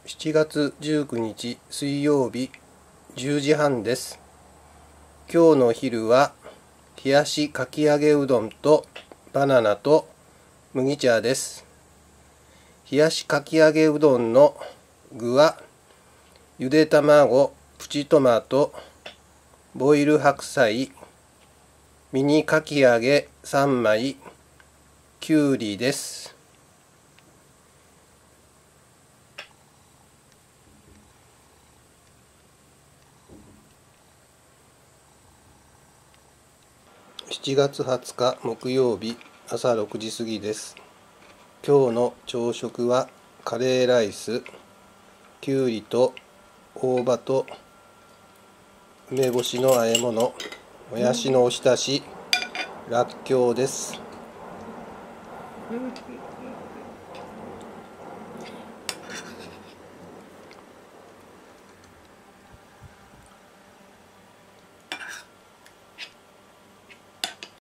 7月19日水曜日10時半です。今日の昼は冷やしかき揚げうどんとバナナと麦茶です。冷やしかき揚げうどんの具はゆで卵、プチトマト、ボイル白菜、ミニかき揚げ3枚、きゅうりです。7月20日木曜日朝6時過ぎです。今日の朝食はカレーライス、きゅうりと大葉と梅干しの和え物、もやしのおひたし、らっきょうです。